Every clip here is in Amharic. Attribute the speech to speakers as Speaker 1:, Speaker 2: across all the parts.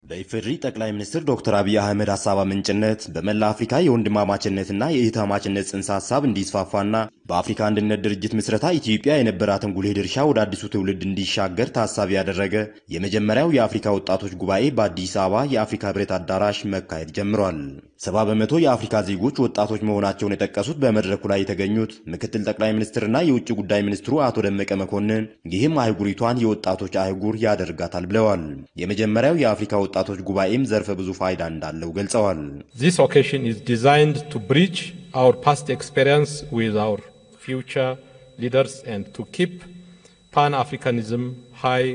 Speaker 1: በኢፌዴሪ ጠቅላይ ሚኒስትር ዶክተር አብይ አህመድ ሐሳብ አመንጭነት በመላ አፍሪካ የወንድማማችነትና የእህትማማችነት ጽንሰ ሐሳብ እንዲስፋፋና በአፍሪካ አንድነት ድርጅት ምስረታ ኢትዮጵያ የነበራትን ጉልህ ድርሻ ወደ አዲሱ ትውልድ እንዲሻገር ታሳቢ ያደረገ የመጀመሪያው የአፍሪካ ወጣቶች ጉባኤ በአዲስ አበባ የአፍሪካ ህብረት አዳራሽ መካሄድ ጀምሯል። 70% የአፍሪካ ዜጎች ወጣቶች መሆናቸውን የጠቀሱት በመድረኩ ላይ የተገኙት ምክትል ጠቅላይ ሚኒስትርና የውጭ ጉዳይ ሚኒስትሩ አቶ ደመቀ መኮንን ይህም አህጉሪቷን የወጣቶች አህጉር ያደርጋታል ብለዋል። የመጀመሪያው የአፍሪካ ወጣቶች ጉባኤም ዘርፈ ብዙ ፋይዳ እንዳለው ገልጸዋል።
Speaker 2: This occasion is designed to bridge our past experience with our future leaders and to keep Pan-Africanism high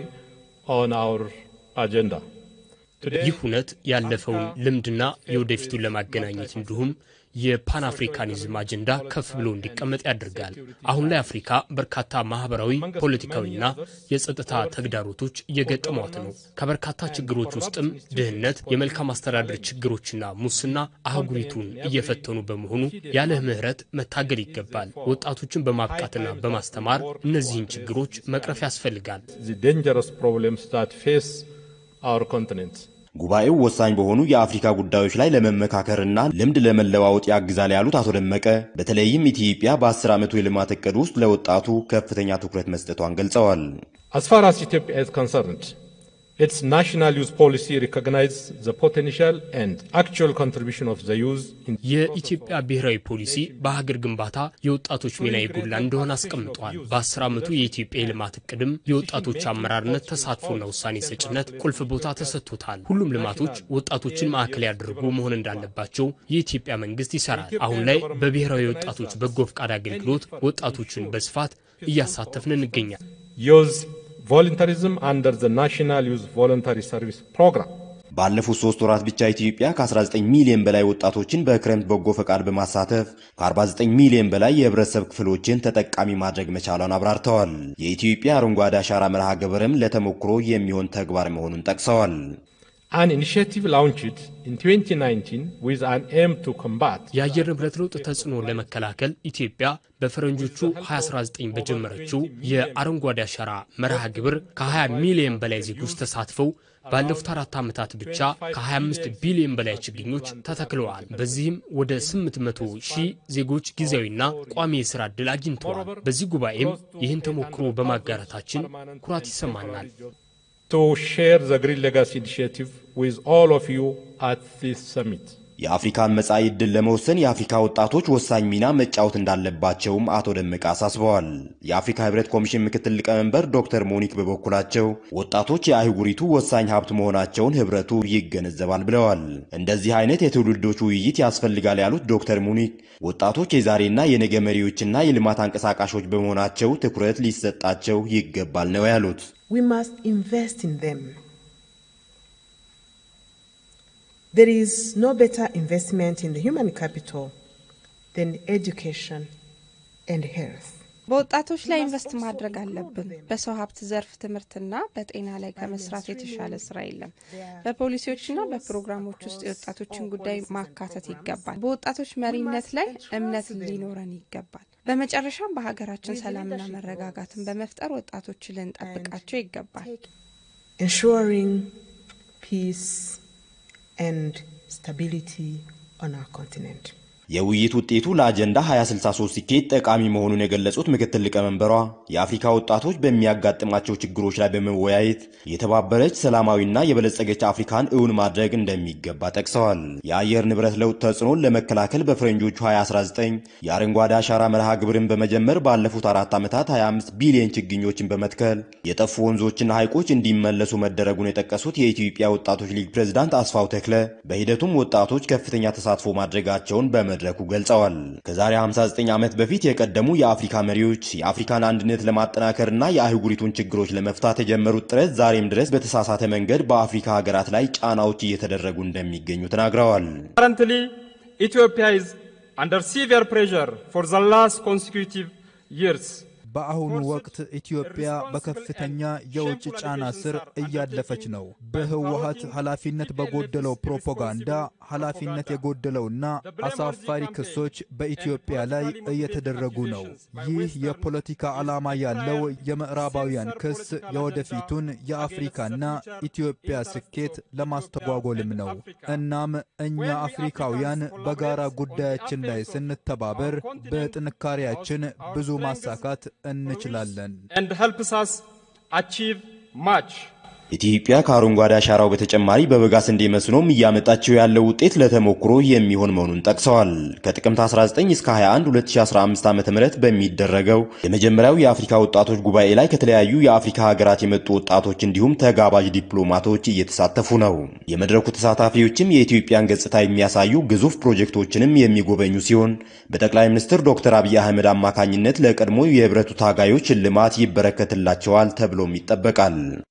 Speaker 2: on our agenda.
Speaker 3: ይህ ሁነት ያለፈውን ልምድና የወደፊቱን ለማገናኘት እንዲሁም የፓን አፍሪካኒዝም አጀንዳ ከፍ ብሎ እንዲቀመጥ ያደርጋል። አሁን ላይ አፍሪካ በርካታ ማህበራዊ፣ ፖለቲካዊና የጸጥታ ተግዳሮቶች እየገጠሟት ነው። ከበርካታ ችግሮች ውስጥም ድህነት፣ የመልካም አስተዳደር ችግሮችና ሙስና አህጉሪቱን እየፈተኑ በመሆኑ ያለ ምህረት መታገል ይገባል። ወጣቶችን በማብቃትና በማስተማር እነዚህን ችግሮች መቅረፍ ያስፈልጋል።
Speaker 2: The dangerous problems that face our continent.
Speaker 1: ጉባኤው ወሳኝ በሆኑ የአፍሪካ ጉዳዮች ላይ ለመመካከርና ልምድ ለመለዋወጥ ያግዛል ያሉት አቶ ደመቀ በተለይም ኢትዮጵያ በ10 ዓመቱ የልማት እቅድ ውስጥ ለወጣቱ ከፍተኛ ትኩረት መስጠቷን ገልጸዋል።
Speaker 2: As far as Ethiopia is concerned, its national youth policy recognizes the potential and actual contribution of the youth in
Speaker 3: የኢትዮጵያ ብሔራዊ ፖሊሲ በሀገር ግንባታ የወጣቶች ሚና የጎላ እንደሆነ አስቀምጧል። በ10 ዓመቱ የኢትዮጵያ የልማት እቅድም የወጣቶች አመራርነት ተሳትፎና ውሳኔ ሰጭነት ቁልፍ ቦታ ተሰጥቶታል። ሁሉም ልማቶች ወጣቶችን ማዕከል ያደርጉ መሆን እንዳለባቸው የኢትዮጵያ መንግስት ይሰራል። አሁን ላይ በብሔራዊ ወጣቶች በጎ ፈቃድ አገልግሎት ወጣቶችን በስፋት እያሳተፍን እንገኛለን።
Speaker 2: voluntarism under the National Youth Voluntary Service Program.
Speaker 1: ባለፉት 3 ወራት ብቻ ኢትዮጵያ ከ19 ሚሊዮን በላይ ወጣቶችን በክረምት በጎ ፈቃድ በማሳተፍ ከ49 ሚሊዮን በላይ የህብረተሰብ ክፍሎችን ተጠቃሚ ማድረግ መቻሏን አብራርተዋል። የኢትዮጵያ አረንጓዴ አሻራ መርሃ ግብርም ለተሞክሮ የሚሆን ተግባር መሆኑን ጠቅሰዋል።
Speaker 2: An initiative launched in 2019 with an aim to combat
Speaker 3: የአየር ንብረት ለውጥ ተጽዕኖ ለመከላከል ኢትዮጵያ በፈረንጆቹ 2019 በጀመረችው የአረንጓዴ አሻራ መርሃ ግብር ከ20 ሚሊዮን በላይ ዜጎች ተሳትፈው ባለፉት 4 ዓመታት ብቻ ከ25 ቢሊዮን በላይ ችግኞች ተተክለዋል። በዚህም ወደ 800 ሺህ ዜጎች ጊዜያዊና ቋሚ የሥራ ዕድል አግኝተዋል። በዚህ ጉባኤም ይህን ተሞክሮ በማጋራታችን ኩራት ይሰማናል።
Speaker 2: To share the Green Legacy Initiative with all of you at this summit.
Speaker 1: የአፍሪካን መጻኢ ዕድል ለመወሰን የአፍሪካ ወጣቶች ወሳኝ ሚና መጫወት እንዳለባቸውም አቶ ደመቀ አሳስበዋል። የአፍሪካ ህብረት ኮሚሽን ምክትል ሊቀመንበር ዶክተር ሞኒክ በበኩላቸው ወጣቶች የአህጉሪቱ ወሳኝ ሀብት መሆናቸውን ህብረቱ ይገነዘባል ብለዋል። እንደዚህ አይነት የትውልዶች ውይይት ያስፈልጋል ያሉት ዶክተር ሞኒክ ወጣቶች የዛሬና የነገ መሪዎችና የልማት አንቀሳቃሾች በመሆናቸው ትኩረት ሊሰጣቸው ይገባል ነው ያሉት።
Speaker 4: We must invest in them. There is no better investment in the human capital than education and health.
Speaker 5: በወጣቶች ላይ ኢንቨስት ማድረግ አለብን። በሰው ሀብት ዘርፍ ትምህርትና በጤና ላይ ከመስራት የተሻለ ስራ የለም። በፖሊሲዎችና በፕሮግራሞች ውስጥ የወጣቶችን ጉዳይ ማካተት ይገባል። በወጣቶች መሪነት ላይ እምነት ሊኖረን ይገባል። በመጨረሻም በሀገራችን ሰላምና መረጋጋትን በመፍጠር ወጣቶችን ልንጠብቃቸው ይገባል።
Speaker 4: Ensuring peace and stability on our continent.
Speaker 1: የውይይት ውጤቱ ለአጀንዳ 2063 ስኬት ጠቃሚ መሆኑን የገለጹት ምክትል ሊቀመንበሯ የአፍሪካ ወጣቶች በሚያጋጥማቸው ችግሮች ላይ በመወያየት የተባበረች ሰላማዊና የበለጸገች አፍሪካን እውን ማድረግ እንደሚገባ ጠቅሰዋል። የአየር ንብረት ለውጥ ተጽዕኖን ለመከላከል በፈረንጆቹ 2019 የአረንጓዴ አሻራ መርሃ ግብርን በመጀመር ባለፉት 4 ዓመታት 25 ቢሊዮን ችግኞችን በመትከል የጠፉ ወንዞችና ሐይቆች እንዲመለሱ መደረጉን የጠቀሱት የኢትዮጵያ ወጣቶች ሊግ ፕሬዝዳንት አስፋው ተክለ በሂደቱም ወጣቶች ከፍተኛ ተሳትፎ ማድረጋቸውን መድረኩ ገልጸዋል። ከዛሬ 59 ዓመት በፊት የቀደሙ የአፍሪካ መሪዎች የአፍሪካን አንድነት ለማጠናከርና የአህጉሪቱን ችግሮች ለመፍታት የጀመሩት ጥረት ዛሬም ድረስ በተሳሳተ መንገድ በአፍሪካ ሀገራት ላይ ጫናዎች እየተደረጉ እንደሚገኙ ተናግረዋል።
Speaker 6: Currently, Ethiopia is under severe pressure for the last consecutive years.
Speaker 7: በአሁኑ ወቅት ኢትዮጵያ በከፍተኛ የውጭ ጫና ስር እያለፈች ነው። በህወሓት ኃላፊነት በጎደለው ፕሮፓጋንዳ ኃላፊነት የጎደለውና አሳፋሪ ክሶች በኢትዮጵያ ላይ እየተደረጉ ነው። ይህ የፖለቲካ ዓላማ ያለው የምዕራባውያን ክስ የወደፊቱን የአፍሪካና ኢትዮጵያ ስኬት ለማስተጓጎልም ነው። እናም እኛ አፍሪካውያን በጋራ ጉዳያችን ላይ ስንተባበር በጥንካሬያችን ብዙ ማሳካት እንችላለን።
Speaker 6: and helps us achieve much.
Speaker 1: ኢትዮጵያ ከአረንጓዴ አሻራው በተጨማሪ በበጋ ስንዴ መስኖም እያመጣቸው ያለው ውጤት ለተሞክሮ የሚሆን መሆኑን ጠቅሰዋል። ከጥቅምት 19 እስከ 21 2015 ዓ.ም በሚደረገው የመጀመሪያው የአፍሪካ ወጣቶች ጉባኤ ላይ ከተለያዩ የአፍሪካ ሀገራት የመጡ ወጣቶች እንዲሁም ተጋባዥ ዲፕሎማቶች እየተሳተፉ ነው። የመድረኩ ተሳታፊዎችም የኢትዮጵያን ገጽታ የሚያሳዩ ግዙፍ ፕሮጀክቶችንም የሚጎበኙ ሲሆን በጠቅላይ ሚኒስትር ዶክተር አብይ አህመድ አማካኝነት ለቀድሞ የህብረቱ ታጋዮች ሽልማት ይበረከትላቸዋል ተብሎም ይጠበቃል።